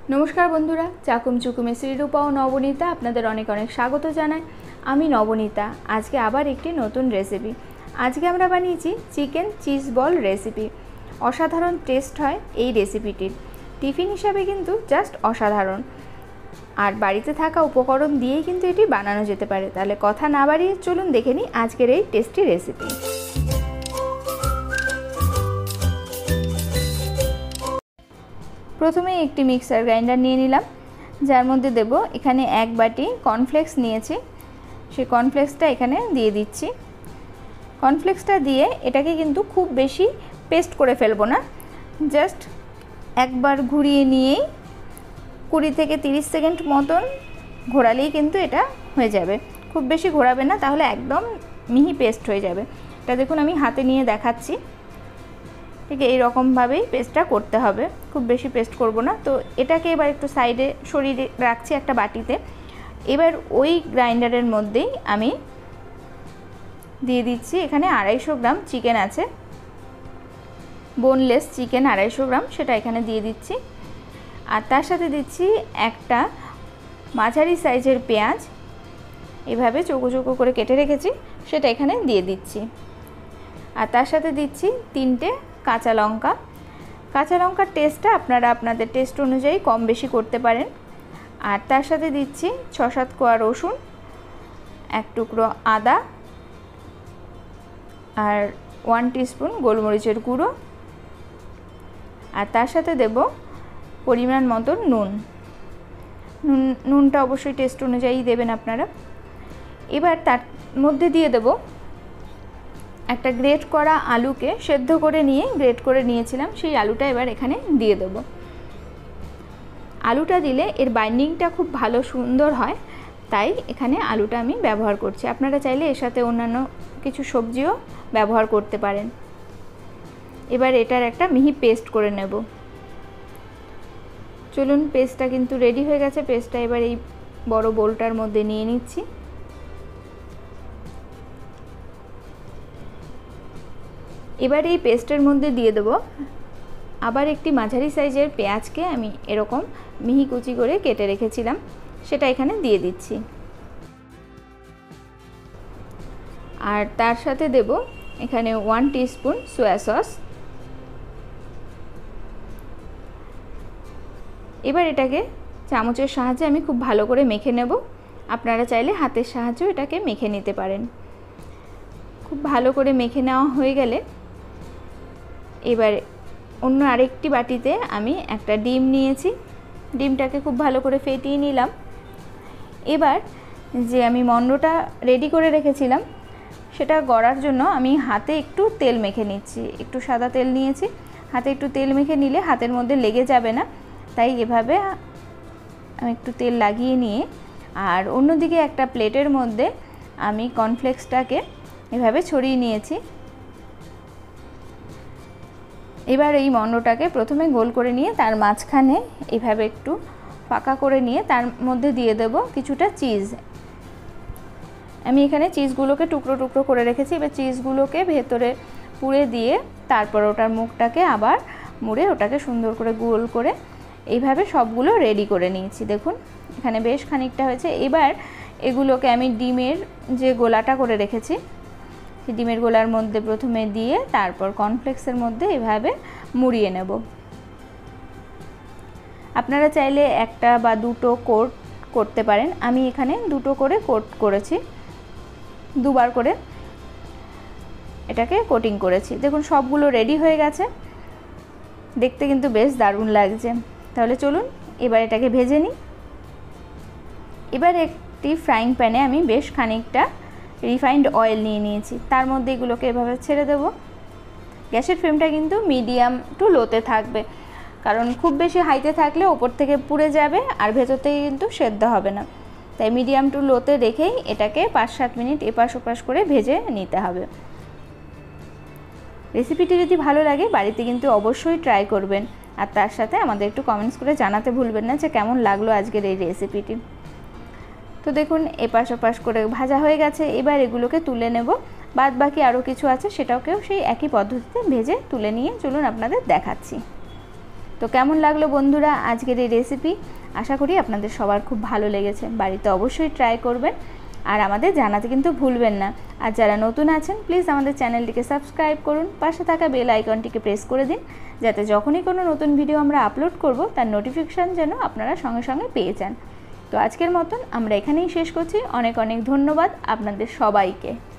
नमस्कार बंधुरा चाकुम चुकुमे श्रीरूपा और नवनीता आपनादेर अनेक अनेक स्वागत जानाई। आमी नवनीता आज के आबार एकटी नतून रेसिपि। आज के आमरा बानिয়েছি चिकेन चीज बल रेसिपि। असाधारण टेस्ट है এই रेसिपिटिर। टिफिन हिसाबे किन्तु जस्ट असाधारण और बाड़ीते थाका उपकरण दिएई किन्तु एटी बानानो जेते पारे। ताहले कथा ना बाड़िये चलुन देखे निই आजकेर এই टेस्टी रेसिपि। प्रथमे एक मिक्सार ग्राइंडार निये निलाम, जार मध्य देब एखाने एक बाटी कर्नफ्लेक्स निয়েছি, সেই कर्नफ्लेक्सटा एखाने दिए दिচ্ছি। कर्नफ्लेक्सटा दिए एटाके किन्तु खूब बेशी पेस्ट करे फेलबो ना, जस्ट एक बार घुरिए निয়েই 20 থেকে 30 सेकेंड मतन घोरालेই किन्तु एटा হয়ে যাবে। खूब बेशी घोराबे ना, ताहले एकदम मिहि पेस्ट হয়ে যাবে। এটা দেখুন আমি হাতে নিয়ে দেখাচ্ছি। ठीक है, रकम भावे पेस्टटा करते हबे, खूब बेशी पेस्ट करब ना। तो एटाके एबार एकटु साइडे सरिये राखछि एकटा बाटीते। एबार ओई ग्राइंडारेर मध्येई आमी दिए दिচ্ছি एखाने 250 ग्राम चिकेन आछे, बोनलेस चिकेन 250 ग्राम, सेटा एखाने दिए दिচ্ছি। আর তার সাথে দিচ্ছি একটা মাঝারি সাইজের পেঁয়াজ, এভাবে চৌকো চৌকো করে কেটে রেখেছি, সেটা এখানে দিয়ে দিচ্ছি। আর তার সাথে দিচ্ছি 3টে কাঁচা লঙ্কা। কাঁচা লঙ্কার টেস্টটা আপনারা আপনাদের টেস্ট অনুযায়ী কম বেশি করতে পারেন। আর তার সাথে দিচ্ছি 6-7 কোয়া রসুন, এক টুকরো আদা আর 1 টিস্পুন গোলমরিচের গুঁড়ো। আর তার সাথে দেব পরিমাণ মতো নুন। নুনটা অবশ্যই টেস্ট অনুযায়ী দেবেন আপনারা। এবার তার মধ্যে দিয়ে দেব একটা গ্রেট করা আলুকে সেদ্ধ করে নিয়ে গ্রেট করে নিয়েছিলাম, সেই আলুটা এবার এখানে দিয়ে দেব। আলুটা দিলে এর বাইন্ডিংটা খুব ভালো সুন্দর হয়, তাই এখানে আলুটা আমি ব্যবহার করছি। আপনারা চাইলে এর সাথে অন্যান্য কিছু সবজিও ব্যবহার করতে পারেন। এবার এটার একটা মিহি পেস্ট করে নেব। চলুন, পেস্টটা কিন্তু রেডি হয়ে গেছে। পেস্টটা এবার এই বড় বোলটার মধ্যে নিয়ে নিচ্ছি। এবার এই পেস্টের মধ্যে দিয়ে দেব আবার একটি মাঝারি সাইজের পেঁয়াজকে আমি এরকম মিহি কুচি করে কেটে রেখেছিলাম, সেটা এখানে দিয়ে দিচ্ছি। আর তার সাথে দেব এখানে 1 টিস্পুন সয়া সস। এবার এটাকে চামচের সাহায্যে আমি খুব ভালো করে মেখে নেব। আপনারা চাইলে হাতের সাহায্যেও এটাকে মেখে নিতে পারেন। খুব ভালো করে মেখে নেওয়া হয়ে গেলে এবার অন্য আরেকটি বাটিতে আমি একটা ডিম নিয়েছি, ডিমটাকে খুব ভালো করে ফেটিয়ে নিলাম। এবার যে আমি মন্ডটা রেডি করে রেখেছিলাম সেটা গড়ার জন্য আমি হাতে একটু তেল মেখে নিচ্ছি। একটু সাদা তেল নিয়েছি, হাতে একটু তেল মেখে নিলে হাতের মধ্যে লেগে যাবে না, তাই এভাবে আমি একটু তেল লাগিয়ে নিয়ে আর অন্যদিকে একটা প্লেটের মধ্যে আমি কর্নফ্লেক্সটাকে এভাবে ছড়িয়ে নিয়েছি। এবার এই মন্ডটাকে প্রথমে গোল করে নিয়ে তার মাঝখানে এইভাবে একটু ফাঁকা করে নিয়ে তার মধ্যে দিয়ে দেব কিছুটা চিজ। আমি এখানে চিজগুলোকে টুকরো টুকরো করে রেখেছি। এবার চিজগুলোকে ভেতরে পুরে দিয়ে তারপর ওটার মুখটাকে আবার মুড়ে ওটাকে সুন্দর করে গোল করে এইভাবে সবগুলো রেডি করে নিয়েছি। দেখুন এখানে বেশ খানিকটা হয়েছে। এবার এগুলোকে আমি ডিমের যে গোলাটা করে রেখেছি সেই ডিমের গোলার মধ্যে প্রথমে দিয়ে তারপর কর্নফ্লেক্সের মধ্যে এভাবে মুড়িয়ে নেব। আপনারা চাইলে একটা বা দুটো কোট করতে পারেন, আমি এখানে দুটো করে কোট করেছি, দুবার করে এটাকে কোটিং করেছি। দেখুন সবগুলো রেডি হয়ে গেছে, দেখতে কিন্তু বেশ দারুণ লাগছে। তাহলে চলুন এবার এটাকে ভেজে নিই। এবার একটি ফ্রাইং প্যানে আমি বেশ খানিকটা রিফাইন্ড অয়েল নিয়ে নিয়েছি, তার মধ্যে এগুলোকে এভাবে ছেড়ে দেব। গ্যাসের ফ্লেমটা কিন্তু মিডিয়াম টু লোতে থাকবে, কারণ খুব বেশি হাইতে থাকলে ওপর থেকে পুড়ে যাবে আর ভেতর থেকে কিন্তু সেদ্ধ হবে না। তাই মিডিয়াম টু লোতে রেখেই এটাকে 5-7 মিনিট এপাশ ওপাশ করে ভেজে নিতে হবে। রেসিপিটি যদি ভালো লাগে বাড়িতে কিন্তু অবশ্যই ট্রাই করবেন, আর তার সাথে আমাদের একটু কমেন্টস করে জানাতে ভুলবেন না যে কেমন লাগলো আজকের এই রেসিপিটি। তো দেখুন এপাশ ওপাশ করে ভাজা হয়ে গেছে। এবার এগুলোকে তুলে নেব। বাদ বাকি আরও কিছু আছে সেটাকেও সেই একই পদ্ধতিতে ভেজে তুলে নিয়ে চলুন আপনাদের দেখাচ্ছি। তো কেমন লাগলো বন্ধুরা আজকের এই রেসিপি? আশা করি আপনাদের সবার খুব ভালো লেগেছে। বাড়িতে অবশ্যই ট্রাই করবেন আর আমাদের জানাতে কিন্তু ভুলবেন না। আর যারা নতুন আছেন প্লিজ আমাদের চ্যানেলটিকে সাবস্ক্রাইব করুন, পাশে থাকা বেল আইকনটিকে প্রেস করে দিন, যাতে যখনই কোনো নতুন ভিডিও আমরা আপলোড করব তার নোটিফিকেশান যেন আপনারা সঙ্গে সঙ্গে পেয়ে যান। তো আজকের মতন আমরা এখানেই শেষ করছি। অনেক অনেক ধন্যবাদ আপনাদের সবাইকে।